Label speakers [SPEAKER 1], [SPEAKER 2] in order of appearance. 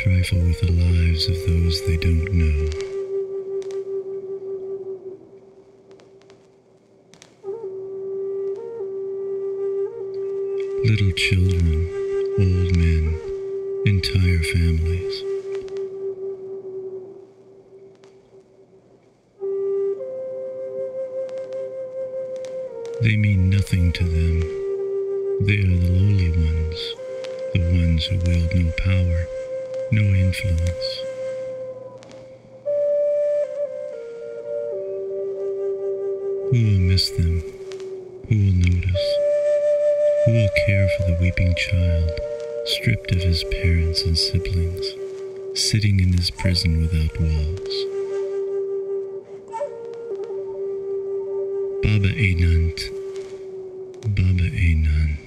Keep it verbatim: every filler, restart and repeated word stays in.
[SPEAKER 1] trifle with the lives of those they don't know. Little children, old men, entire families. They mean nothing to them. They are the lowly ones, the ones who wield no power, no influence. Who will miss them? Who will notice? Who will care for the weeping child, stripped of his parents and siblings, sitting in his prison without walls? Baba Anand, Baba Anand.